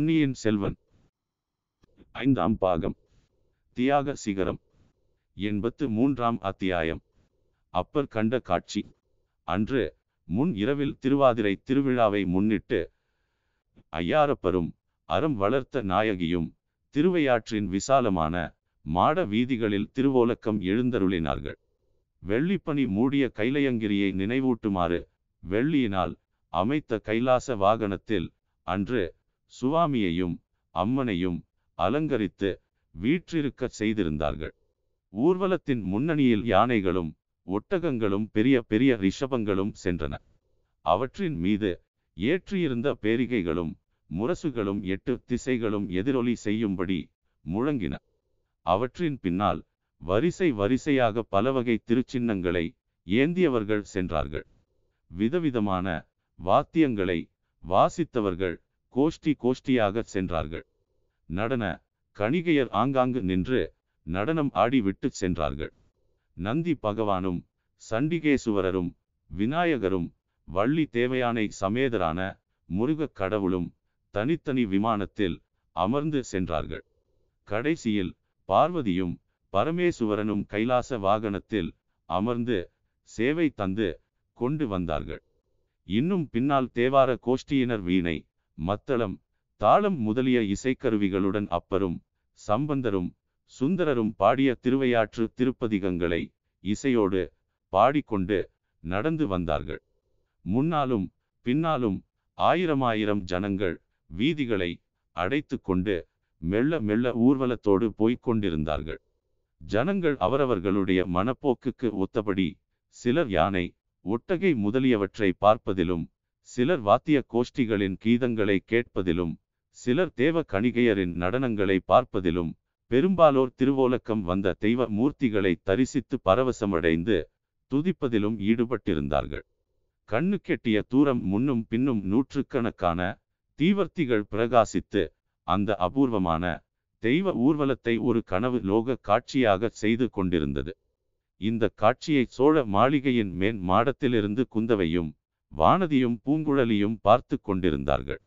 பொன்னியின் செல்வன் 5ஆம் பாகம் தியாக சிகரம் 83ஆம் அத்தியாயம். அப்பர் கண்ட காட்சி. அன்று முன் இரவில் திருவாதிரை திருவிழாவை முன்னிட்டு ஐயாரப்பரும் அறம் வளர்த்த நாயகியும் திருவையாற்றின் விசாலமான மாட வீதிகளில் திருவோலக்கம் எழுந்தருளினார்கள். வெள்ளிப்பனி மூடிய கைலையங்கிரியை நினைவூட்டுமாறு வெள்ளியினால் அமைத்த கைலாச வாகனத்தில் அன்று சுவாமியையும் அம்மனையும் அலங்கரித்து வீற்றிருக்க செய்திருந்தார்கள். ஊர்வலத்தின் முன்னணியில் யானைகளும் ஒட்டகங்களும் பெரிய பெரிய ரிஷபங்களும் சென்றன. அவற்றின் மீது ஏற்றியிருந்த பேரிகைகளும் முரசுகளும் 8 திசைகளும் எதிரொலி செய்யும்படி முழங்கின. அவற்றின் பின்னால் வரிசை வரிசையாக பலவகை திருச்சின்னங்களை ஏந்தியவர்கள் சென்றார்கள். விதவிதமான வாத்தியங்களை வாசித்தவர்கள் கோஷ்டி கோஷ்டியாக சென்றார்கள். நடன கணிகையர் ஆங்காங்கு நின்று நடனம் ஆடிவிட்டு சென்றார்கள். நந்தி பகவானும் சண்டிகேசுவரரும் விநாயகரும் வள்ளி தேவயானை சமேதரான முருகக் கடவுளும் தனித்தனி விமானத்தில் அமர்ந்து சென்றார்கள். கடைசியில் பார்வதியும் பரமேசுவரனும் கைலாச வாகனத்தில் அமர்ந்து சேவை தந்து கொண்டு வந்தார்கள். இன்னும் பின்னால் தேவார கோஷ்டியினர் வீணை மத்தளம் தாளம் முதலிய இசைக்கருவிகளுடன் அப்பரும் சம்பந்தரும் சுந்தரரும் பாடிய திருவையாற்று திருப்பதிகங்களை இசையோடு பாடிக்கொண்டு நடந்து வந்தார்கள். முன்னாலும் பின்னாலும் ஆயிரமாயிரம் ஜனங்கள் வீதிகளை அடைத்து கொண்டு மெல்ல மெல்ல ஊர்வலத்தோடு போய்கொண்டிருந்தார்கள். ஜனங்கள் அவரவர்களுடைய மனப்போக்குக்கு ஒத்தபடி சிலர் யானை ஒட்டகை முதலியவற்றை பார்ப்பதிலும், சிலர் வாத்திய கோஷ்டிகளின் கீதங்களை கேட்பதிலும், சிலர் தேவ கணிகையரின் நடனங்களை பார்ப்பதிலும், பெரும்பாலோர் திருவோலக்கம் வந்த தெய்வ மூர்த்திகளை தரிசித்து பரவசமடைந்து துதிப்பதிலும் ஈடுபட்டிருந்தார்கள். கண்ணு கெட்டிய தூரம் முன்னும் பின்னும் நூற்றுக்கணக்கான தீவர்த்திகள் பிரகாசித்து அந்த அபூர்வமான தெய்வ ஊர்வலத்தை ஒரு கனவு லோக காட்சியாக செய்து கொண்டிருந்தது. இந்த காட்சியை சோழ மாளிகையின் மேன் மாடத்திலிருந்து குந்தவையும் வானதியும் பூங்குழலியும் பார்த்து கொண்டிருந்தார்கள்.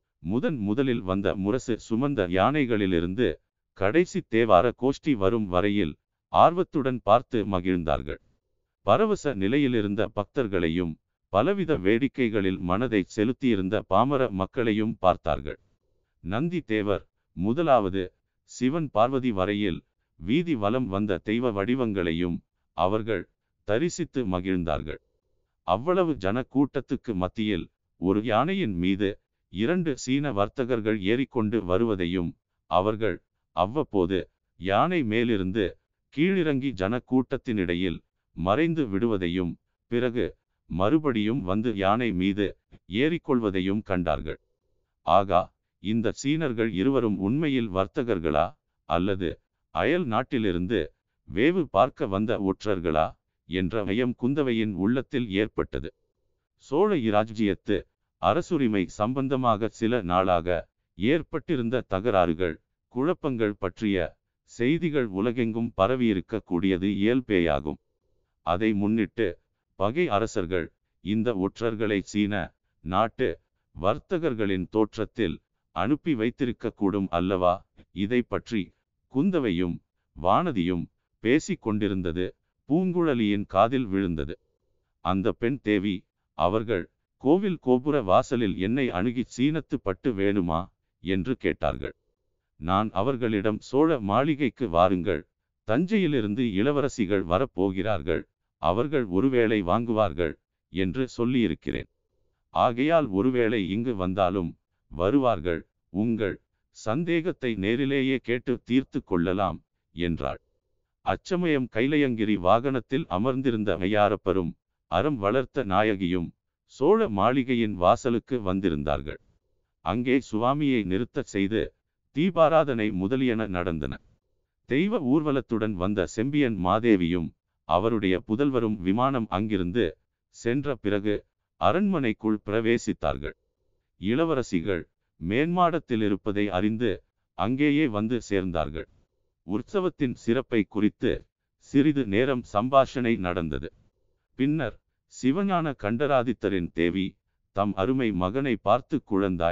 முதலில் வந்த முரசு சுமந்த யானைகளிலிருந்து கடைசி தேவார கோஷ்டி வரும் வரையில் ஆர்வத்துடன் பார்த்து மகிழ்ந்தார்கள். பரவச நிலையிலிருந்த பக்தர்களையும் பலவித வேடிக்கைகளில் மனதை செலுத்தியிருந்த பாமர மக்களையும் பார்த்தார்கள். நந்தி தேவர் முதலாவது சிவன் பார்வதி வரையில் வீதி வலம் வந்த தெய்வ வடிவங்களையும் அவர்கள் தரிசித்து மகிழ்ந்தார்கள். அவ்வளவு ஜன கூட்டத்துக்கு மத்தியில் ஒரு யானையின் மீது 2 சீன வர்த்தகர்கள் ஏறிக்கொண்டு வருவதையும், அவர்கள் அவ்வப்போது யானை மேலிருந்து கீழிறங்கி ஜன கூட்டத்தினிடையில் மறைந்து விடுவதையும், பிறகு மறுபடியும் வந்து யானை மீது ஏறிக்கொள்வதையும் கண்டார்கள். ஆகா, இந்த சீனர்கள் இருவரும் உண்மையில் வர்த்தகர்களா அல்லது அயல் நாட்டிலிருந்து வேவு பார்க்க வந்த ஒற்றர்களா என்ற ஐயம் குந்தவையின் உள்ளத்தில் ஏற்பட்டது. சோழ இராஜ்ஜியத்து அரசுரிமை சம்பந்தமாக சில நாளாக ஏற்பட்டிருந்த தகராறுகள் குழப்பங்கள் பற்றிய செய்திகள் உலகெங்கும் பரவியிருக்க கூடியது இயல்பேயாகும். அதை முன்னிட்டு பகை அரசர்கள் இந்த ஒற்றர்களை சீன நாட்டு வர்த்தகர்களின் தோற்றத்தில் அனுப்பி வைத்திருக்கக்கூடும் அல்லவா? இதை பற்றி குந்தவையும் வானதியும் பேசிக் கொண்டிருந்தது பூங்குழலியின் காதில் விழுந்தது. அந்த பெண் தேவி அவர்கள் கோவில் கோபுர வாசலில் என்னை அணுகி சீனத்து பட்டு வேணுமா என்று கேட்டார்கள். நான் அவர்களிடம் சோழ மாளிகைக்கு வாருங்கள், தஞ்சையிலிருந்து இளவரசிகள் வரப்போகிறார்கள், அவர்கள் ஒருவேளை வாங்குவார்கள் என்று சொல்லியிருக்கிறேன். ஆகையால் ஒருவேளை இங்கு வந்தாலும் வருவார்கள், உங்கள் சந்தேகத்தை நேரிலேயே கேட்டு தீர்த்து கொள்ளலாம் என்றாள். அச்சமயம் கைலையங்கிரி வாகனத்தில் அமர்ந்திருந்த ஐயாரப்பரும் அறம் வளர்த்த நாயகியும் சோழ மாளிகையின் வாசலுக்கு வந்திருந்தார்கள். அங்கே சுவாமியை நிறுத்தச் செய்து தீபாராதனை முதலியன நடந்தன. தெய்வ ஊர்வலத்துடன் வந்த செம்பியன் மாதேவியும் அவருடைய புதல்வரும் விமானம் அங்கிருந்து சென்ற பிறகு அரண்மனைக்குள் பிரவேசித்தார்கள். இளவரசிகள் மேன்மாடத்தில் இருப்பதை அறிந்து அங்கேயே வந்து சேர்ந்தார்கள். உற்சவத்தின் சிறப்பை குறித்து சிறிது நேரம் சம்பாஷணை நடந்தது. பின்னர் சிவஞான கண்டராதித்தரின் தேவி தம் அருமை மகனை பார்த்து, குழந்தாய்,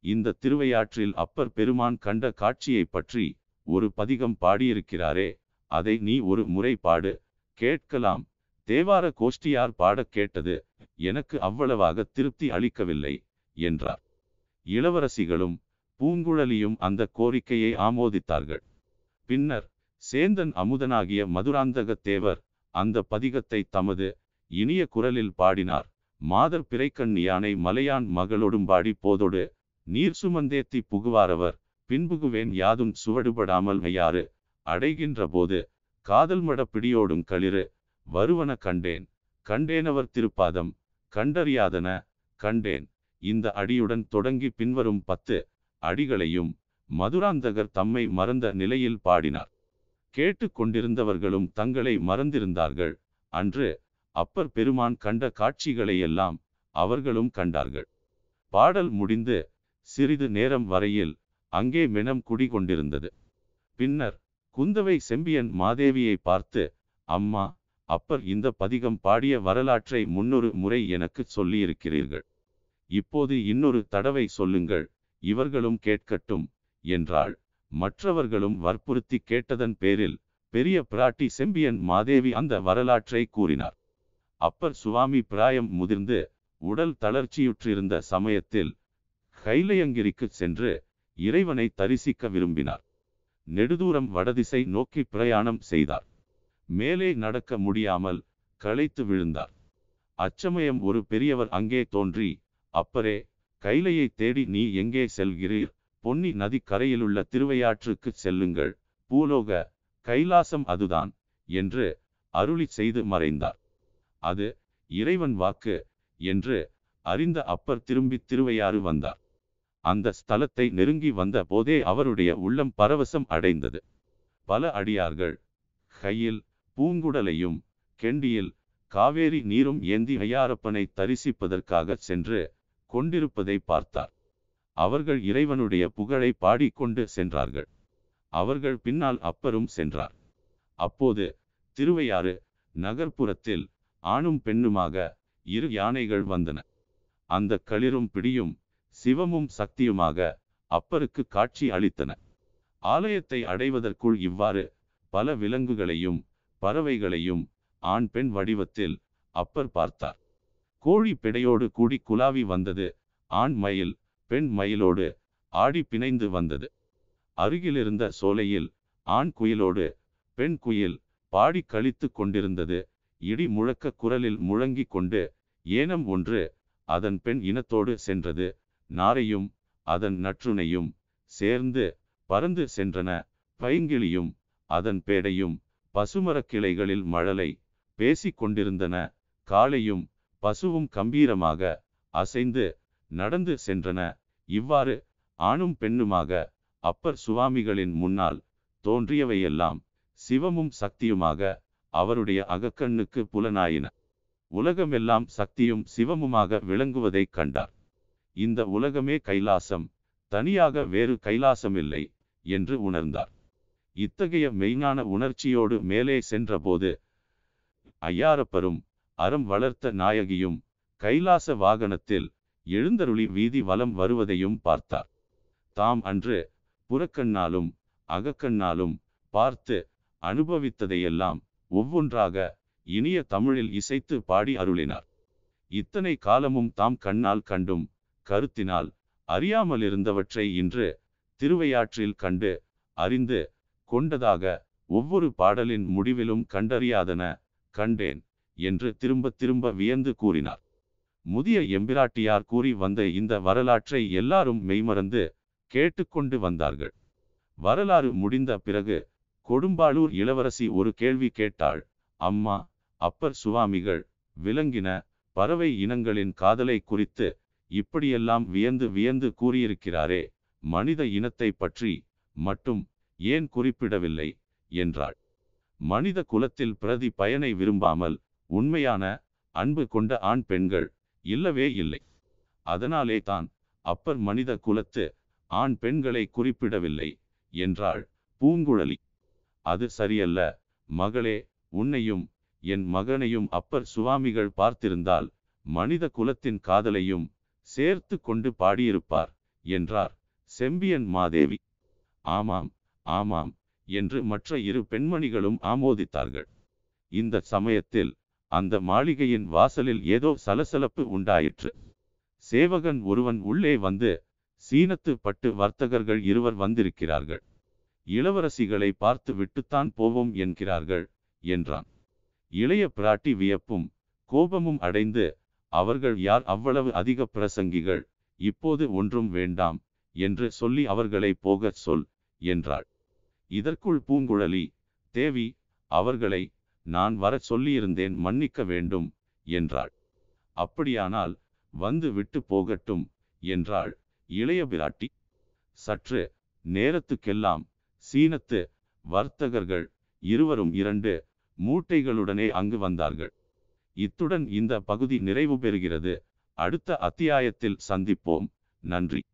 இந்த திருவையாற்றில் அப்பர் பெருமான் கண்ட காட்சியை பற்றி ஒரு பதிகம் பாடியிருக்கிறாரே, அதை நீ ஒரு முறை பாடு, கேட்கலாம். தேவார கோஷ்டியார் பாடக் கேட்டது எனக்கு அவ்வளவாக திருப்தி அளிக்கவில்லை என்றார். இளவரசிகளும் பூங்குழலியும் அந்த கோரிக்கையை ஆமோதித்தார்கள். பின்னர் சேந்தன் அமுதனாகிய மதுராந்தக தேவர் அந்த பதிகத்தை தமது இனிய குரலில் பாடினார். மாதர் பிறைக்கண் யானை மலையான் மகளொடும்பாடி போதொடு நீர் சுமந்தேத்தி புகுவாரவர் பின்புகுவேன் யாதும் சுவடுபடாமல் மையாறு அடைகின்ற போது காதல் மட பிடியோடும் களிறு வருவன கண்டேன் கண்டேனவர் திருப்பாதம் கண்டறியாதன கண்டேன். இந்த அடியுடன் தொடங்கி பின்வரும் 10 அடிகளையும் மதுராந்தகர் தம்மை மறந்த நிலையில் பாடினார். கேட்டு கொண்டிருந்தவர்களும் தங்களை மறந்திருந்தார்கள். அன்று அப்பர் பெருமான் கண்ட காட்சிகளையெல்லாம் அவர்களும் கண்டார்கள். பாடல் முடிந்து சிறிது நேரம் வரையில் அங்கே மெனம் குடிகொண்டிருந்தது. பின்னர் குந்தவை செம்பியன் மாதேவியை பார்த்து, அம்மா, அப்பர் இந்த பதிகம் பாடிய வரலாற்றை 300 முறை எனக்கு சொல்லியிருக்கிறீர்கள். இப்போது இன்னொரு தடவை சொல்லுங்கள், இவர்களும் கேட்கட்டும் என்றாள். மற்றவர்களும் வற்புறுத்தி கேட்டதன் பேரில் பெரிய பிராட்டி செம்பியன் மாதேவி அந்த வரலாற்றை கூறினார். அப்பர் சுவாமி பிராயம் முதிர்ந்து உடல் தளர்ச்சியுற்றிருந்த சமயத்தில் கைலையங்கிரிக்கு சென்று இறைவனை தரிசிக்க விரும்பினார். நெடுதூரம் வடதிசை நோக்கி பிரயாணம் செய்தார். மேலே நடக்க முடியாமல் களைத்து விழுந்தார். அச்சமயம் ஒரு பெரியவர் அங்கே தோன்றி, அப்பரே, கைலையை தேடி நீ எங்கே செல்கிறீர்? பொன்னி நதி கரையிலுள்ள திருவையாற்றுக்கு செல்லுங்கள், பூலோக கைலாசம் அதுதான் என்று அருளி செய்து மறைந்தார். அது இறைவன் வாக்கு என்று அறிந்த அப்பர் திரும்பி திருவையாறு வந்தார். அந்த ஸ்தலத்தை நெருங்கி வந்த போதே அவருடைய உள்ளம் பரவசம் அடைந்தது. பல அடியார்கள் கையில் பூங்குடலையும் கெண்டியில் காவேரி நீரும் ஏந்தி ஐயாரப்பனை தரிசிப்பதற்காக சென்று கொண்டிருப்பதை பார்த்தார். அவர்கள் இறைவனுடைய புகழை பாடிக்கொண்டு சென்றார்கள். அவர்கள் பின்னால் அப்பரும் சென்றார். அப்போது திருவையாறு நகர்ப்புறத்தில் ஆணும் பெண்ணுமாக 2 யானைகள் வந்தன. அந்த களிரும் பிடியும் சிவமும் சக்தியுமாக அப்பருக்கு காட்சி அளித்தன. ஆலயத்தை அடைவதற்குள் இவ்வாறு பல விலங்குகளையும் பறவைகளையும் ஆண் பெண் வடிவத்தில் அப்பர் பார்த்தார். கோழி பிடையோடு கூடி குலாவி வந்தது. ஆண் மயில் பெண் மயிலோடு ஆடி பிணைந்து வந்தது. அருகிலிருந்த சோலையில் ஆண் குயிலோடு பெண் குயில் பாடி கழித்து கொண்டிருந்தது. இடி முழக்க குரலில் முழங்கி கொண்டு ஏனம் ஒன்று அதன் பெண் இனத்தோடு சென்றது. நாரையும் அதன் நற்றுணையும் சேர்ந்து பறந்து சென்றன. பைங்கிளியும் அதன் பேடையும் பசுமரக் கிளைகளில் மழலை பேசி கொண்டிருந்தன. காளையும் பசுவும் கம்பீரமாக அசைந்து நடந்து சென்றன. இவ்வாறு ஆணும் பெண்ணுமாக அப்பர் சுவாமிகளின் முன்னால் தோன்றியவையெல்லாம் சிவமும் சக்தியுமாக அவருடைய அகக்கண்ணுக்கு புலனாயின. உலகமெல்லாம் சக்தியும் சிவமுமாக விளங்குவதைக் கண்டார். இந்த உலகமே கைலாசம், தனியாக வேறு கைலாசமில்லை என்று உணர்ந்தார். இத்தகைய மெய்ஞான உணர்ச்சியோடு மேலே சென்றபோது ஐயாரப்பரும் அறம் வளர்த்த நாயகியும் கைலாச வாகனத்தில் எழுந்தருளி வீதி வலம் வருவதையும் பார்த்தார். தாம் அன்று புறக்கண்ணாலும் அகக்கண்ணாலும் பார்த்து அனுபவித்ததையெல்லாம் ஒவ்வொன்றாக இனிய தமிழில் இசைத்து பாடி அருளினார். இத்தனை காலமும் தாம் கண்ணால் கண்டும் கருத்தினால் அறியாமலிருந்தவற்றை இன்று திருவையாற்றில் கண்டு அறிந்து கொண்டதாக ஒவ்வொரு பாடலின் முடிவிலும் கண்டறியாதன கண்டேன் என்று திரும்ப திரும்ப வியந்து கூறினார். முதிய எம்பிராட்டியார் கூறி வந்த இந்த வரலாற்றை எல்லாரும் மெய்மறந்து கேட்டுக்கொண்டு வந்தார்கள். வரலாறு முடிந்த பிறகு கொடும்பாளூர் இளவரசி ஒரு கேள்வி கேட்டாள். அம்மா, அப்பர் சுவாமிகள் விலங்கின பறவை இனங்களின் காதலை குறித்து இப்படியெல்லாம் வியந்து வியந்து கூறியிருக்கிறாரே, மனித இனத்தை பற்றி மட்டும் ஏன் குறிப்பிடவில்லை என்றாள். மனித குலத்தில் பிரதி பயனை விரும்பாமல் உண்மையான அன்பு கொண்ட ஆண் பெண்கள் இல்லவே இல்லை. அதனாலே தான் அப்பர் மனித குலத்து ஆண் பெண்களை குறிப்பிடவில்லை என்றாள் பூங்குழலி. அது சரியல்ல மகளே, உன்னையும் என் மகனையும் அப்பர் சுவாமிகள் பார்த்திருந்தால் மனித குலத்தின் காதலையும் சேர்த்து கொண்டு பாடியிருப்பார் என்றார் செம்பியன் மாதேவி. ஆமாம் ஆமாம் என்று மற்ற இரு பெண்மணிகளும் ஆமோதித்தார்கள். இந்த சமயத்தில் அந்த மாளிகையின் வாசலில் ஏதோ சலசலப்பு உண்டாயிற்று. சேவகன் ஒருவன் உள்ளே வந்து, சீனத்து பட்டு வர்த்தகர்கள் இருவர் வந்திருக்கிறார்கள். இளவரசிகளை பார்த்து விட்டுத்தான் போவோம் என்கிறார்கள் என்றான். இளைய பிராட்டி வியப்பும் கோபமும் அடைந்து, அவர்கள் யார் அவ்வளவு அதிக பிரசங்கிகள், இப்போது ஒன்றும் வேண்டாம் என்று சொல்லி அவர்களை போகச் சொல் என்றாள். இதற்குள் பூங்குழலி, தேவி, அவர்களை நான் வரச் சொல்லியிருந்தேன், மன்னிக்க வேண்டும் என்றாள். அப்படியானால் வந்து விட்டு போகட்டும் என்றாள் இளைய பிராட்டி. சற்று நேரத்துக்கெல்லாம் சீனத்து வர்த்தகர்கள் இருவரும் 2 மூட்டைகளுடனே அங்கு வந்தார்கள். இத்துடன் இந்த பகுதி நிறைவு பெறுகிறது. அடுத்த அத்தியாயத்தில் சந்திப்போம். நன்றி.